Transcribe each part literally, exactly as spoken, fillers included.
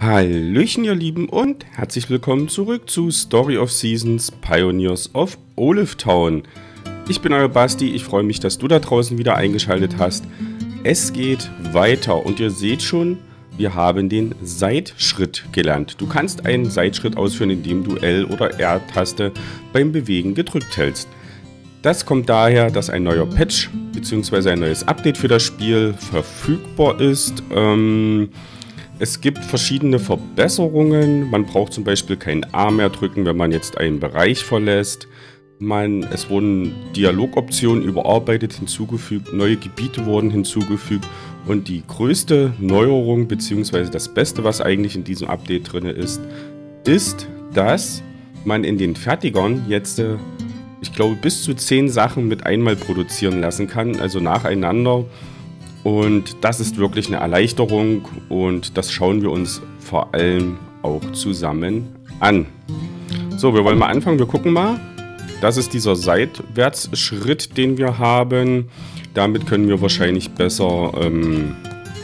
Hallöchen ihr Lieben und herzlich willkommen zurück zu Story of Seasons Pioneers of Olivetown. Ich bin euer Basti, ich freue mich, dass du da draußen wieder eingeschaltet hast. Es geht weiter und ihr seht schon, wir haben den Seitschritt gelernt. Du kannst einen Seitschritt ausführen, indem du L oder R-Taste beim Bewegen gedrückt hältst. Das kommt daher, dass ein neuer Patch bzw. ein neues Update für das Spiel verfügbar ist. Ähm... Es gibt verschiedene Verbesserungen. Man braucht zum Beispiel kein A mehr drücken, wenn man jetzt einen Bereich verlässt. Man, es wurden Dialogoptionen überarbeitet, hinzugefügt, neue Gebiete wurden hinzugefügt. Und die größte Neuerung, beziehungsweise das Beste, was eigentlich in diesem Update drin ist, ist, dass man in den Fertigern jetzt, ich glaube, bis zu zehn Sachen mit einmal produzieren lassen kann, also nacheinander. Und das ist wirklich eine Erleichterung und das schauen wir uns vor allem auch zusammen an. So, wir wollen mal anfangen. Wir gucken mal. Das ist dieser Seitwärtsschritt, den wir haben. Damit können wir wahrscheinlich besser ähm,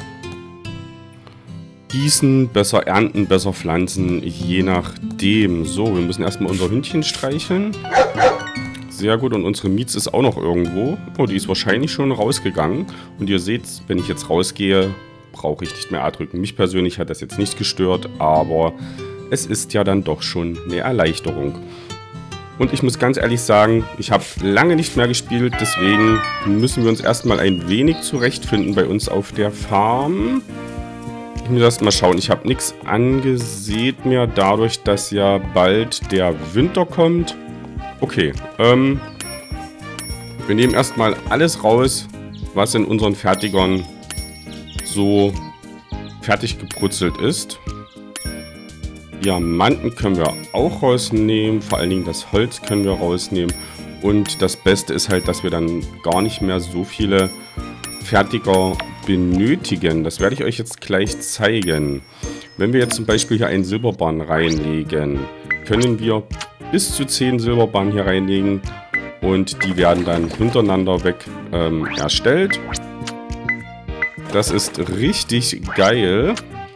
gießen, besser ernten, besser pflanzen, je nachdem. So, wir müssen erstmal unser Hündchen streicheln. Sehr gut, und unsere Mietz ist auch noch irgendwo. Oh, die ist wahrscheinlich schon rausgegangen. Und ihr seht, wenn ich jetzt rausgehe, brauche ich nicht mehr A drücken. Mich persönlich hat das jetzt nicht gestört, aber es ist ja dann doch schon eine Erleichterung. Und ich muss ganz ehrlich sagen, ich habe lange nicht mehr gespielt, deswegen müssen wir uns erstmal ein wenig zurechtfinden bei uns auf der Farm. Ich muss erst mal schauen, ich habe nichts angesät mehr, dadurch, dass ja bald der Winter kommt. Okay, ähm, wir nehmen erstmal alles raus, was in unseren Fertigern so fertig gebrutzelt ist. Diamanten können wir auch rausnehmen, vor allen Dingen das Holz können wir rausnehmen. Und das Beste ist halt, dass wir dann gar nicht mehr so viele Fertiger benötigen. Das werde ich euch jetzt gleich zeigen. Wenn wir jetzt zum Beispiel hier einen Silberbarren reinlegen, können wir bis zu zehn Silberbarren hier reinlegen und die werden dann hintereinander weg ähm, erstellt. Das ist richtig geil.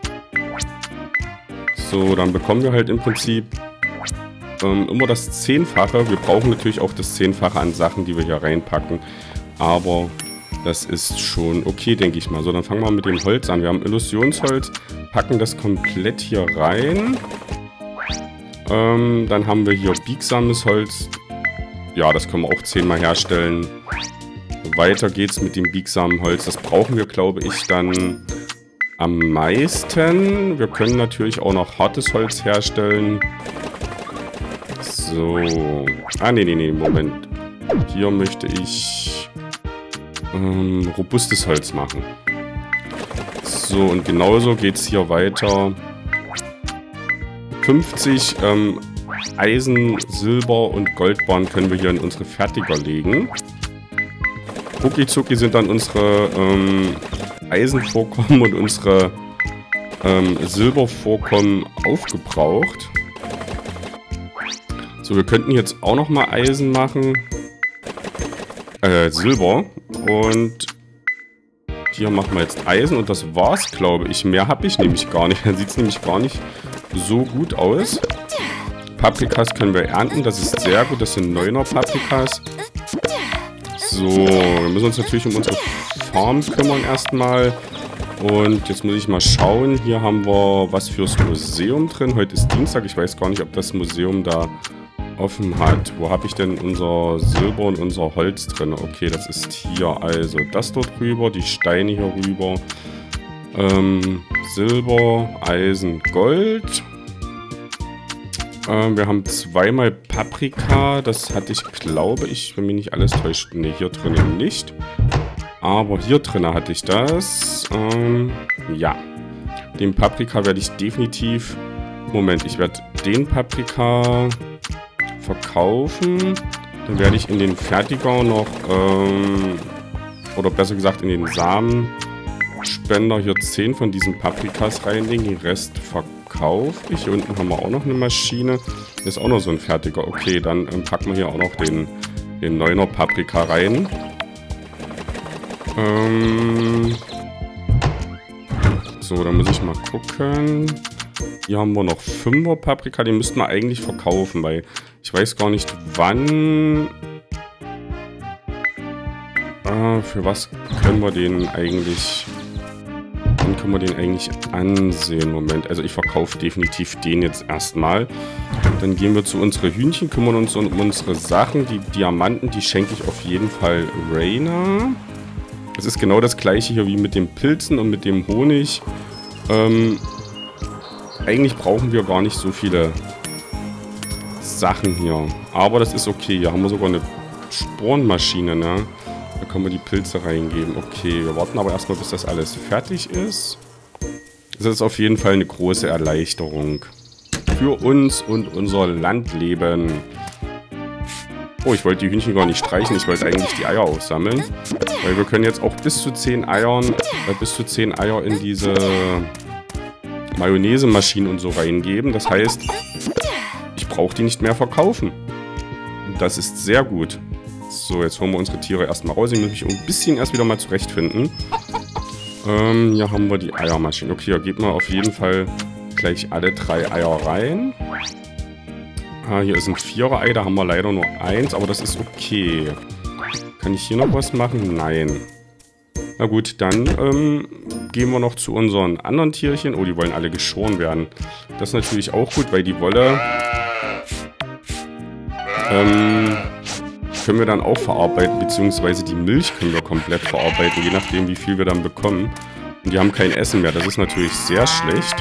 So, dann bekommen wir halt im Prinzip ähm, immer das Zehnfache. Wir brauchen natürlich auch das Zehnfache an Sachen, die wir hier reinpacken, aber das ist schon okay, denke ich mal. So, dann fangen wir mit dem Holz an. Wir haben Illusionsholz, packen das komplett hier rein. Ähm, dann haben wir hier biegsames Holz. Ja, das können wir auch zehnmal herstellen. Weiter geht's mit dem biegsamen Holz. Das brauchen wir, glaube ich, dann am meisten. Wir können natürlich auch noch hartes Holz herstellen. So. Ah, nee, nee, nee, Moment. Hier möchte ich ähm, robustes Holz machen. So, und genauso geht's hier weiter. fünfzig ähm, Eisen, Silber und Goldbarren können wir hier in unsere Fertiger legen. Rucki zucki sind dann unsere ähm, Eisenvorkommen und unsere ähm, Silbervorkommen aufgebraucht. So, wir könnten jetzt auch noch mal Eisen machen. Äh, Silber. Und hier machen wir jetzt Eisen und das war's, glaube ich. Mehr habe ich nämlich gar nicht. Dann sieht es nämlich gar nicht so gut aus. Paprikas können wir ernten, das ist sehr gut, das sind neuner Paprikas. So, wir müssen uns natürlich um unsere Farm kümmern erstmal. Und jetzt muss ich mal schauen, hier haben wir was fürs Museum drin. Heute ist Dienstag, ich weiß gar nicht, ob das Museum da offen hat. Wo habe ich denn unser Silber und unser Holz drin? Okay, das ist hier, also das dort rüber, die Steine hier rüber. Ähm, Silber, Eisen, Gold. Ähm, wir haben zweimal Paprika. Das hatte ich, glaube ich, wenn mich nicht alles täuscht. Ne, hier drinnen nicht. Aber hier drinnen hatte ich das. Ähm, ja. Den Paprika werde ich definitiv... Moment, ich werde den Paprika verkaufen. Dann werde ich in den Fertiger noch... Ähm, oder besser gesagt in den Samen... Spender hier zehn von diesen Paprikas reinlegen, den Rest verkaufe ich. Hier unten haben wir auch noch eine Maschine. Hier ist auch noch so ein Fertiger. Okay, dann ähm, packen wir hier auch noch den, den neuner Paprika rein. Ähm so, dann muss ich mal gucken. Hier haben wir noch fünfer Paprika. Den müssten wir eigentlich verkaufen, weil ich weiß gar nicht, wann... Äh, für was können wir den eigentlich... Wann können wir den eigentlich ansehen? Moment, also ich verkaufe definitiv den jetzt erstmal. Dann gehen wir zu unseren Hühnchen, kümmern uns um unsere Sachen. Die Diamanten, die schenke ich auf jeden Fall Rainer. Es ist genau das gleiche hier wie mit den Pilzen und mit dem Honig. Ähm, eigentlich brauchen wir gar nicht so viele Sachen hier. Aber das ist okay. Hier haben wir sogar eine Sporenmaschine, ne? Da können wir die Pilze reingeben. Okay, wir warten aber erstmal, bis das alles fertig ist. Das ist auf jeden Fall eine große Erleichterung. Für uns und unser Landleben. Oh, ich wollte die Hühnchen gar nicht streichen. Ich wollte eigentlich die Eier aufsammeln. Weil wir können jetzt auch bis zu zehn Eiern, äh, bis zu zehn Eier in diese Mayonnaise-Maschinen und so reingeben. Das heißt, ich brauche die nicht mehr verkaufen. Und das ist sehr gut. So, jetzt holen wir unsere Tiere erstmal raus. Ich muss mich ein bisschen erst wieder mal zurechtfinden. Ähm, hier haben wir die Eiermaschine. Okay, hier geht mal auf jeden Fall gleich alle drei Eier rein. Ah, hier ist ein Vierer-Ei, da haben wir leider nur eins, aber das ist okay. Kann ich hier noch was machen? Nein. Na gut, dann ähm, gehen wir noch zu unseren anderen Tierchen. Oh, die wollen alle geschoren werden. Das ist natürlich auch gut, weil die Wolle ähm, können wir dann auch verarbeiten, beziehungsweise die Milch können wir komplett verarbeiten, je nachdem, wie viel wir dann bekommen. Und die haben kein Essen mehr. Das ist natürlich sehr schlecht.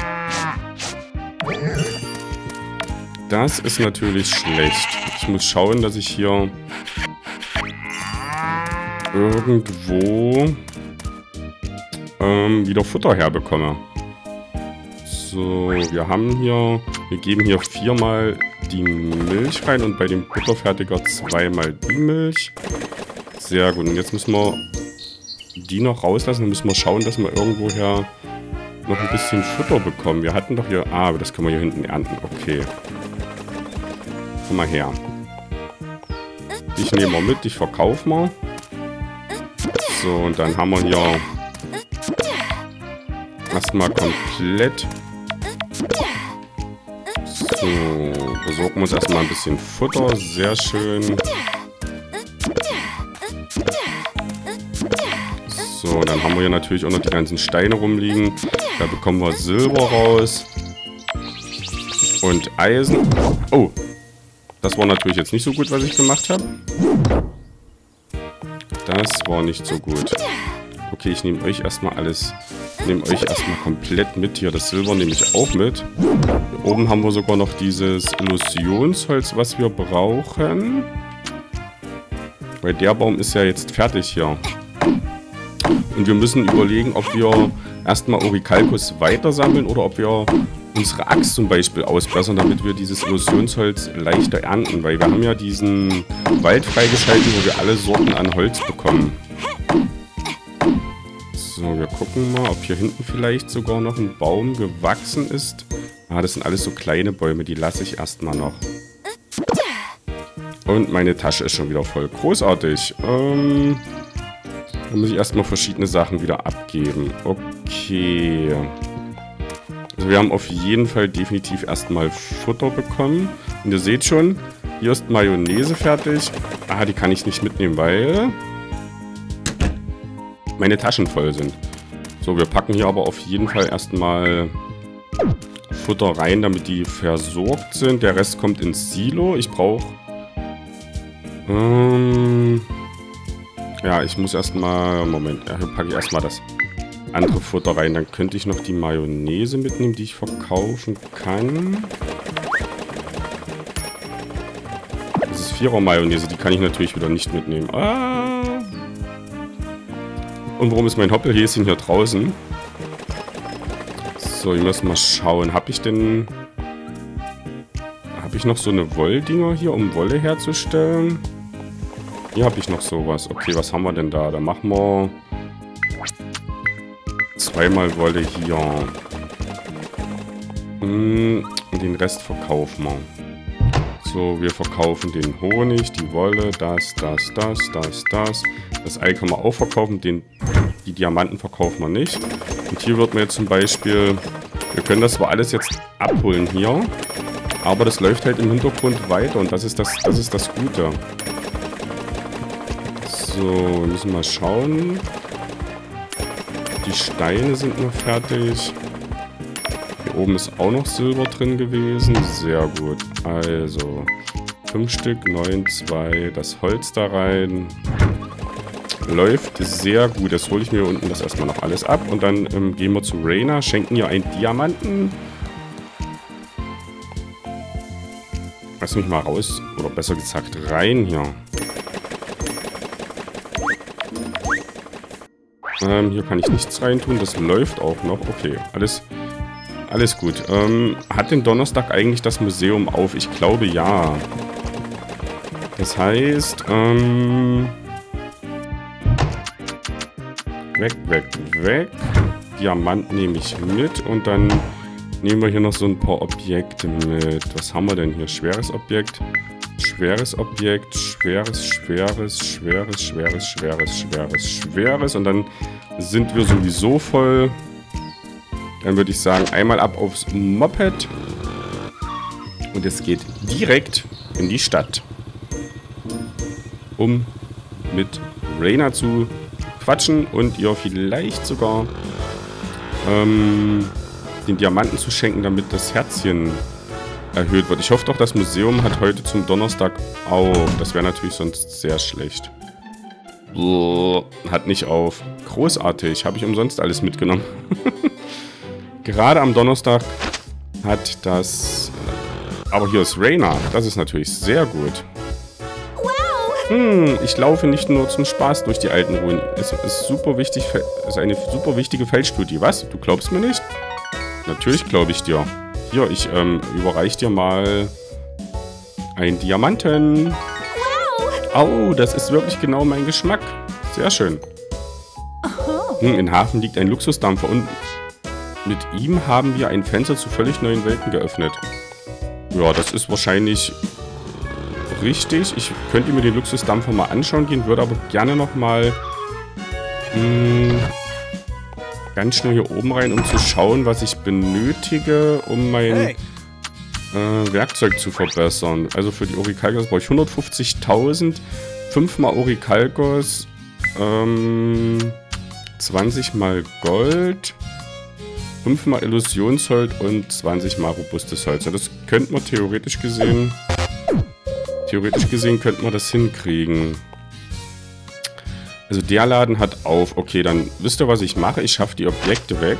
Das ist natürlich schlecht. Ich muss schauen, dass ich hier irgendwo ähm, wieder Futter herbekomme. So, wir haben hier, wir geben hier viermal die Milch rein und bei dem Butterfertiger zweimal die Milch. Sehr gut. Und jetzt müssen wir die noch rauslassen. Dann müssen wir schauen, dass wir irgendwoher noch ein bisschen Futter bekommen. Wir hatten doch hier... Ah, das können wir hier hinten ernten. Okay. Komm mal her. Dich nehmen wir mit, dich verkaufen wir. So, und dann haben wir hier erstmal komplett... So, besorgen wir uns erstmal ein bisschen Futter. Sehr schön. So, dann haben wir hier natürlich auch noch die ganzen Steine rumliegen. Da bekommen wir Silber raus. Und Eisen. Oh, das war natürlich jetzt nicht so gut, was ich gemacht habe. Das war nicht so gut. Okay, ich nehme euch erstmal alles... nehme euch erstmal komplett mit. Hier, das Silber nehme ich auch mit. Hier oben haben wir sogar noch dieses Illusionsholz, was wir brauchen. Weil der Baum ist ja jetzt fertig hier. Und wir müssen überlegen, ob wir erstmal Orichalcus weitersammeln oder ob wir unsere Axt zum Beispiel ausbessern, damit wir dieses Illusionsholz leichter ernten. Weil wir haben ja diesen Wald freigeschaltet, wo wir alle Sorten an Holz bekommen. So, wir gucken mal, ob hier hinten vielleicht sogar noch ein Baum gewachsen ist. Ah, das sind alles so kleine Bäume, die lasse ich erstmal noch. Und meine Tasche ist schon wieder voll. Großartig. Ähm, da muss ich erstmal verschiedene Sachen wieder abgeben. Okay. Also wir haben auf jeden Fall definitiv erstmal Futter bekommen. Und ihr seht schon, hier ist Mayonnaise fertig. Ah, die kann ich nicht mitnehmen, weil... meine Taschen voll sind. So, wir packen hier aber auf jeden Fall erstmal Futter rein, damit die versorgt sind. Der Rest kommt ins Silo. Ich brauche... Ähm, ja, ich muss erstmal... Moment, ja, hier packe ich erstmal das andere Futter rein. Dann könnte ich noch die Mayonnaise mitnehmen, die ich verkaufen kann. Das ist Vierer-Mayonnaise, die kann ich natürlich wieder nicht mitnehmen. Ah... Und warum ist mein Hoppelhäschen hier draußen? So, ich muss mal schauen. Habe ich denn... Habe ich noch so eine Wolldinger hier, um Wolle herzustellen? Hier habe ich noch sowas. Okay, was haben wir denn da? Da machen wir... zweimal Wolle hier. Und den Rest verkaufen wir. So, wir verkaufen den Honig, die Wolle, das, das, das, das, das. Das Ei können wir auch verkaufen, den, die Diamanten verkaufen wir nicht. Und hier wird mir jetzt zum Beispiel, wir können das zwar alles jetzt abholen hier. Aber das läuft halt im Hintergrund weiter und das ist das, das ist das Gute. So, wir müssen mal schauen. Die Steine sind noch fertig. Hier oben ist auch noch Silber drin gewesen. Sehr gut. Also, fünf Stück, neun, zwei, das Holz da rein. Läuft sehr gut. Jetzt hole ich mir unten das erstmal noch alles ab. Und dann ähm, gehen wir zu Rainer, schenken ihr einen Diamanten. Lass mich mal raus, oder besser gesagt rein hier. Ähm, hier kann ich nichts reintun, das läuft auch noch. Okay, alles, alles gut. Ähm, hat den Donnerstag eigentlich das Museum auf? Ich glaube ja. Das heißt, ähm... weg, weg, weg. Diamant nehme ich mit und dann nehmen wir hier noch so ein paar Objekte mit. Was haben wir denn hier? Schweres Objekt. Schweres Objekt. Schweres, schweres, schweres, schweres, schweres, schweres, schweres. Und dann sind wir sowieso voll. Dann würde ich sagen, einmal ab aufs Moped. Und es geht direkt in die Stadt. Um mit Rainer zu quatschen und ihr vielleicht sogar ähm, den Diamanten zu schenken, damit das Herzchen erhöht wird. Ich hoffe doch, das Museum hat heute zum Donnerstag auf. Das wäre natürlich sonst sehr schlecht. Hat nicht auf. Großartig. Habe ich umsonst alles mitgenommen. Gerade am Donnerstag hat das... Aber hier ist Rainer. Das ist natürlich sehr gut. Hm, ich laufe nicht nur zum Spaß durch die alten Ruinen. Es ist super wichtig, es ist eine super wichtige Feldstudie. Was? Du glaubst mir nicht? Natürlich glaube ich dir. Hier, ich ähm, überreiche dir mal einen Diamanten. Oh, das ist wirklich genau mein Geschmack. Sehr schön. Hm, in Hafen liegt ein Luxusdampfer und mit ihm haben wir ein Fenster zu völlig neuen Welten geöffnet. Ja, das ist wahrscheinlich... richtig. Ich könnte mir den Luxusdampfer mal anschauen gehen, würde aber gerne nochmal ganz schnell hier oben rein, um zu schauen, was ich benötige, um mein hey. äh, Werkzeug zu verbessern. Also für die Orichalcos brauche ich hundertfünfzigtausend, fünf mal Orichalcos, ähm, zwanzig mal Gold, fünf mal Illusionsholz und zwanzig mal robustes Holz. Ja, das könnte man theoretisch gesehen... Theoretisch gesehen könnten wir das hinkriegen. Also der Laden hat auf. Okay, dann wisst ihr, was ich mache? Ich schaffe die Objekte weg.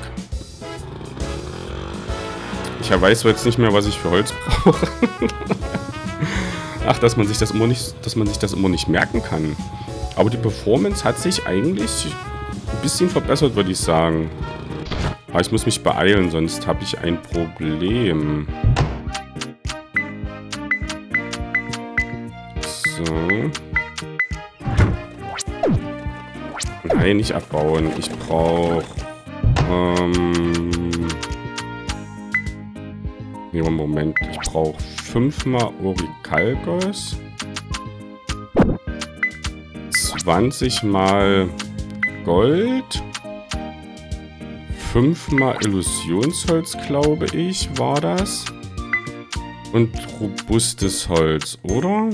Ich weiß jetzt nicht mehr, was ich für Holz brauche. Ach, dass man sich das immer nicht, dass man sich das immer nicht merken kann. Aber die Performance hat sich eigentlich ein bisschen verbessert, würde ich sagen. Aber ich muss mich beeilen, sonst habe ich ein Problem. So. Nein, nicht abbauen. Ich brauche... Ähm... Nee, Moment. Ich brauche fünfmal Orichalcos. zwanzig mal Gold. fünfmal Illusionsholz, glaube ich, war das. Und robustes Holz, oder?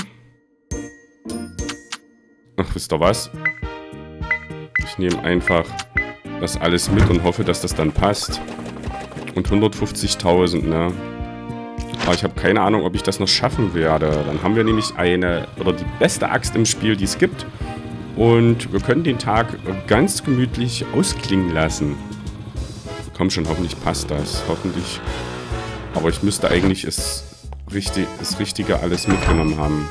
Ach, wisst ihr was? Ich nehme einfach das alles mit und hoffe, dass das dann passt. Und hundertfünfzigtausend, ne? Aber ich habe keine Ahnung, ob ich das noch schaffen werde. Dann haben wir nämlich eine, oder die beste Axt im Spiel, die es gibt. Und wir können den Tag ganz gemütlich ausklingen lassen. Komm schon, hoffentlich passt das. Hoffentlich. Aber ich müsste eigentlich es richtig, das Richtige alles mitgenommen haben.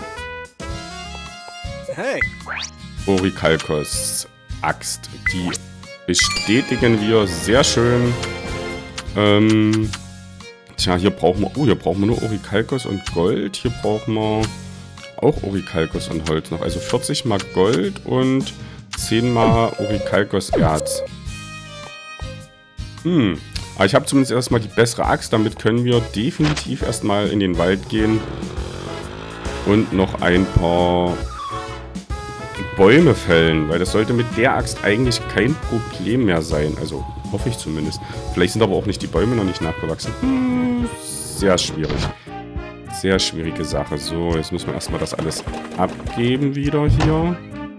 Hey. Orichalcos Axt. Die bestätigen wir sehr schön. Ähm, tja, hier brauchen wir... Oh, hier brauchen wir nur Orichalcos und Gold. Hier brauchen wir auch Orichalcos und Holz noch. Also vierzig mal Gold und zehn mal Orichalcos Erz. Hm. Aber ich habe zumindest erstmal die bessere Axt. Damit können wir definitiv erstmal in den Wald gehen. Und noch ein paar Bäume fällen, weil das sollte mit der Axt eigentlich kein Problem mehr sein. Also hoffe ich zumindest. Vielleicht sind aber auch nicht die Bäume noch nicht nachgewachsen. Hm, sehr schwierig. Sehr schwierige Sache. So, jetzt müssen wir erstmal das alles abgeben wieder hier.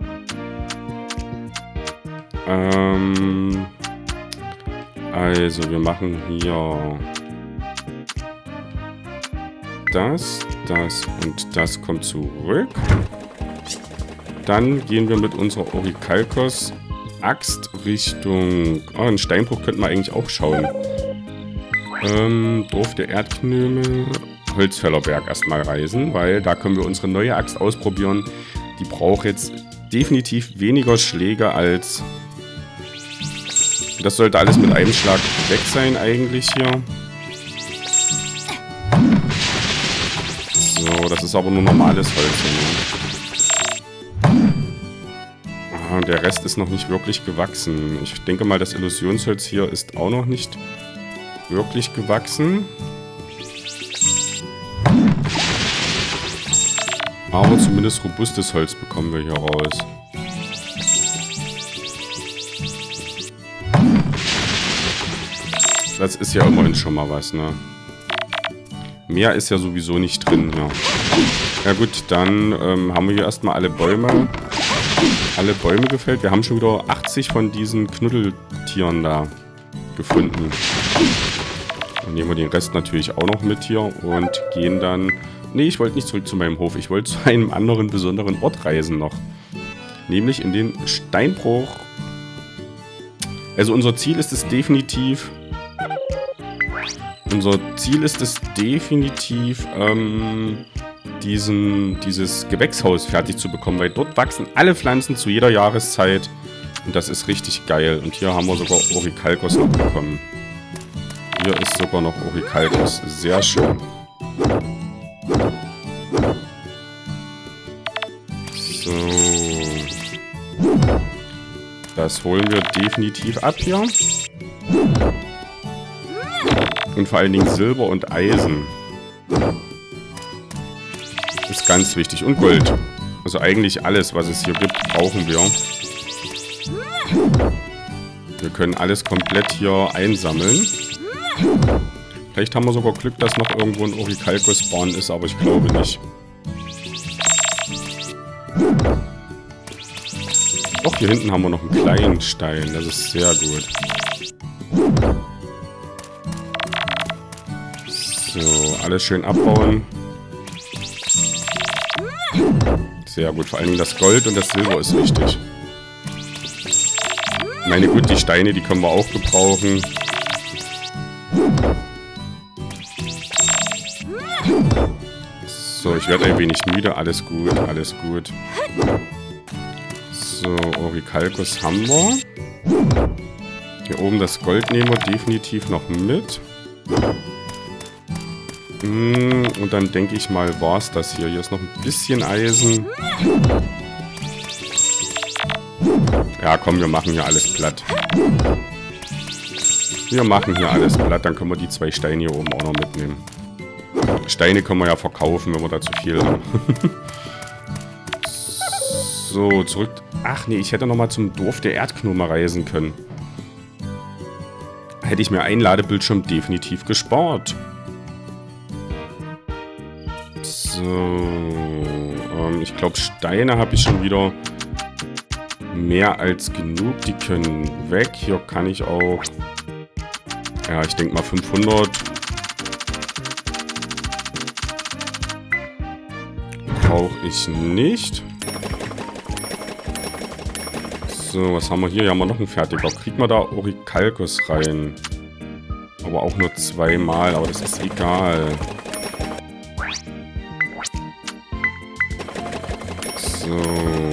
Ähm, also, wir machen hier das, das und das kommt zurück. Dann gehen wir mit unserer Orichalcos Axt Richtung... Oh, einen Steinbruch könnten wir eigentlich auch schauen. Ähm, Dorf der Erdknöme, Holzfällerberg erstmal reisen, weil da können wir unsere neue Axt ausprobieren. Die braucht jetzt definitiv weniger Schläge als... Das sollte alles mit einem Schlag weg sein eigentlich hier. So, das ist aber nur normales Holz. Ne? Ah, der Rest ist noch nicht wirklich gewachsen. Ich denke mal, das Illusionsholz hier ist auch noch nicht wirklich gewachsen. Aber zumindest robustes Holz bekommen wir hier raus. Das ist ja immerhin schon mal was, ne? Mehr ist ja sowieso nicht drin, ja. Ja gut, dann ähm, haben wir hier erstmal alle Bäume, alle Bäume gefällt. Wir haben schon wieder achtzig von diesen Knuddeltieren da gefunden. Dann nehmen wir den Rest natürlich auch noch mit hier und gehen dann... Nee, ich wollte nicht zurück zu meinem Hof. Ich wollte zu einem anderen besonderen Ort reisen noch. Nämlich in den Steinbruch. Also unser Ziel ist es definitiv... Unser Ziel ist es definitiv, ähm, diesen, dieses Gewächshaus fertig zu bekommen, weil dort wachsen alle Pflanzen zu jeder Jahreszeit und das ist richtig geil. Und hier haben wir sogar Orichalcos noch bekommen. Hier ist sogar noch Orichalcos. Sehr schön. So. Das holen wir definitiv ab hier. Und vor allen Dingen Silber und Eisen. Ist ganz wichtig. Und Gold. Also eigentlich alles, was es hier gibt, brauchen wir. Wir können alles komplett hier einsammeln. Vielleicht haben wir sogar Glück, dass noch irgendwo ein Orichalcos Spawn ist, aber ich glaube nicht. Doch, hier hinten haben wir noch einen kleinen Stein. Das ist sehr gut. So, alles schön abbauen. Sehr gut, vor allen Dingen das Gold und das Silber ist wichtig. Ich meine, gut, die Steine, die können wir auch gebrauchen. So, ich werde ein wenig müde. Alles gut, alles gut. So, Orichalcos haben wir. Hier oben das Gold nehmen wir definitiv noch mit. Und dann denke ich mal, war es das hier. Hier ist noch ein bisschen Eisen. Ja, komm, wir machen hier alles platt. Wir machen hier alles platt. Dann können wir die zwei Steine hier oben auch noch mitnehmen. Steine können wir ja verkaufen, wenn wir da zu viel haben. So, zurück. Ach nee, ich hätte noch mal zum Dorf der Erdknome reisen können. Hätte ich mir einen Ladebildschirm definitiv gespart. So, ähm, ich glaube, Steine habe ich schon wieder mehr als genug. Die können weg. Hier kann ich auch, ja, ich denke mal fünfhundert. Brauche ich nicht. So, was haben wir hier? Hier haben wir noch einen Fertiger. Kriegen wir da Orichalcos rein? Aber auch nur zweimal, aber das ist egal. So.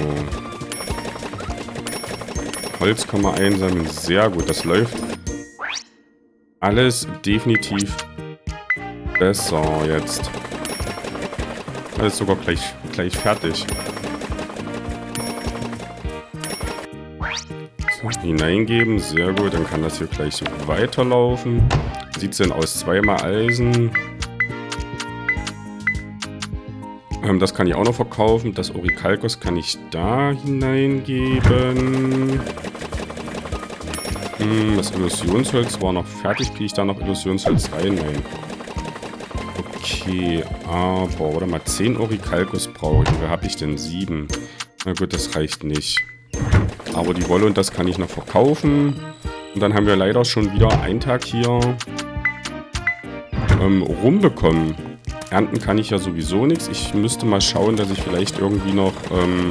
Holz kann man einsammeln. Sehr gut. Das läuft alles definitiv besser jetzt. Alles sogar gleich, gleich fertig. So, hineingeben. Sehr gut. Dann kann das hier gleich weiterlaufen. Sieht es denn aus? Zweimal Eisen. Ähm, das kann ich auch noch verkaufen. Das Orikalkos kann ich da hineingeben. Hm, das Illusionsholz war noch fertig. Kriege ich da noch Illusionsholz rein? Nein. Okay, aber, warte mal, zehn Orikalkos brauche ich. Oder habe ich denn sieben? Na gut, das reicht nicht. Aber die Wolle und das kann ich noch verkaufen. Und dann haben wir leider schon wieder einen Tag hier ähm, rumbekommen. Ernten kann ich ja sowieso nichts. Ich müsste mal schauen, dass ich vielleicht irgendwie noch... Ähm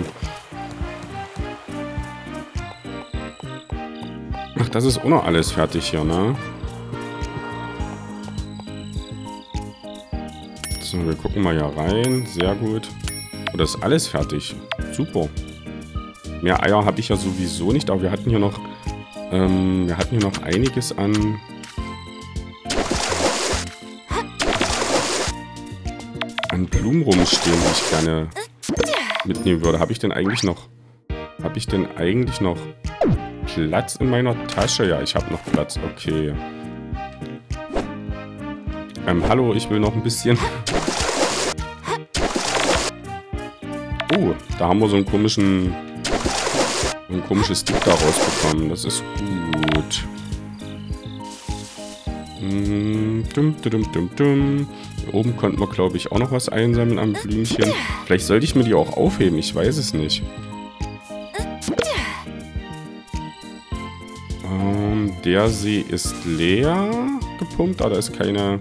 Ach, das ist auch noch alles fertig hier, ne? So, wir gucken mal hier rein. Sehr gut. Oh, das ist alles fertig. Super. Mehr Eier habe ich ja sowieso nicht, aber wir hatten hier noch... Ähm, wir hatten hier noch einiges an... an Blumen rumstehen, die ich gerne mitnehmen würde. Habe ich denn eigentlich noch... Habe ich denn eigentlich noch Platz in meiner Tasche? Ja, ich habe noch Platz. Okay. Ähm, hallo, ich will noch ein bisschen... Oh, da haben wir so einen komischen... ein komisches Ding da rausbekommen. Das ist gut. Hm, dum, dum, dum, dum. Hier oben konnten wir, glaube ich, auch noch was einsammeln am Blümchen. Vielleicht sollte ich mir die auch aufheben. Ich weiß es nicht. Ähm, der See ist leer gepumpt. Aber da ist keine...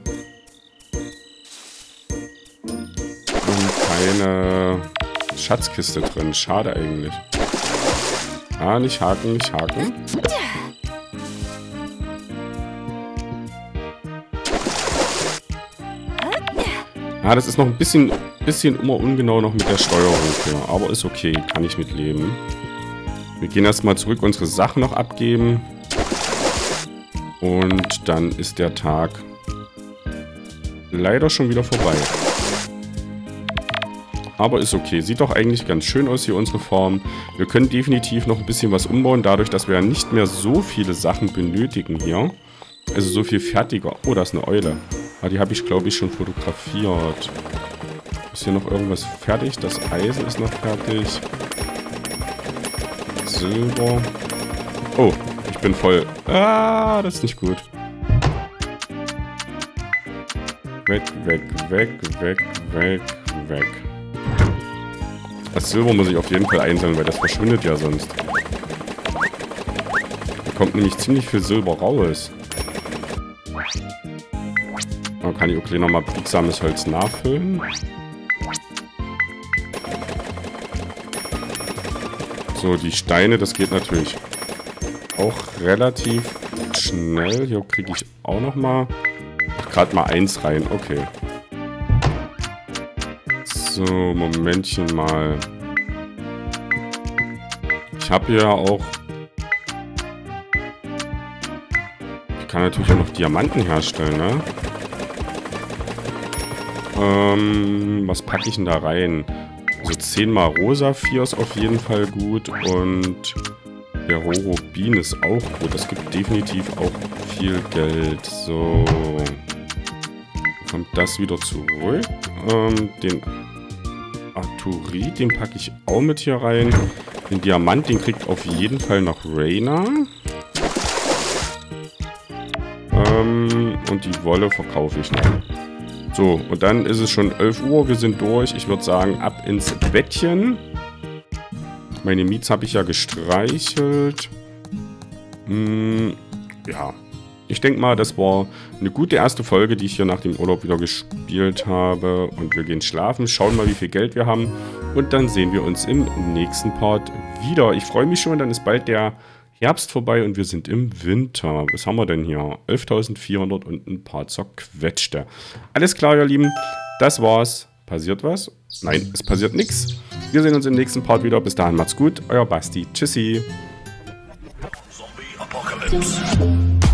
Ähm, keine Schatzkiste drin. Schade eigentlich. Ah, nicht haken, nicht haken. Ah, das ist noch ein bisschen, bisschen immer ungenau noch mit der Steuerung hier. Aber ist okay, kann ich mitleben. Wir gehen erstmal zurück, unsere Sachen noch abgeben. Und dann ist der Tag leider schon wieder vorbei. Aber ist okay. Sieht doch eigentlich ganz schön aus hier, unsere Farm. Wir können definitiv noch ein bisschen was umbauen, dadurch, dass wir ja nicht mehr so viele Sachen benötigen hier. Also so viel fertiger. Oh, da ist eine Eule. Ah, die habe ich, glaube ich, schon fotografiert. Ist hier noch irgendwas fertig? Das Eisen ist noch fertig. Silber. Oh, ich bin voll. Ah, das ist nicht gut. Weg, weg, weg, weg, weg, weg. Das Silber muss ich auf jeden Fall einsammeln, weil das verschwindet ja sonst. Da kommt nämlich ziemlich viel Silber raus. Dann kann ich okay nochmal biegsames Holz nachfüllen. So, die Steine, das geht natürlich auch relativ schnell. Hier kriege ich auch nochmal gerade mal eins rein. Okay. So, Momentchen mal. Ich habe ja auch... Ich kann natürlich auch noch Diamanten herstellen, ne? Ähm, was packe ich denn da rein? Also zehn mal Rosaphir ist auf jeden Fall gut und der Horobin ist auch gut. Das gibt definitiv auch viel Geld. So. Kommt das wieder zurück. Ähm, den Arturit, den packe ich auch mit hier rein. Den Diamant, den kriegt auf jeden Fall noch Rainer. Ähm, und die Wolle verkaufe ich noch. So, und dann ist es schon elf Uhr, wir sind durch. Ich würde sagen, ab ins Bettchen. Meine Miets habe ich ja gestreichelt. Hm, ja, ich denke mal, das war eine gute erste Folge, die ich hier nach dem Urlaub wieder gespielt habe. Und wir gehen schlafen, schauen mal, wie viel Geld wir haben. Und dann sehen wir uns im nächsten Part wieder. Ich freue mich schon, dann ist bald der Herbst vorbei und wir sind im Winter. Was haben wir denn hier? elftausendvierhundert und ein paar zerquetschte. Alles klar, ihr Lieben. Das war's. Passiert was? Nein, es passiert nichts. Wir sehen uns im nächsten Part wieder. Bis dahin, macht's gut. Euer Basti. Tschüssi. Zombie Apocalypse.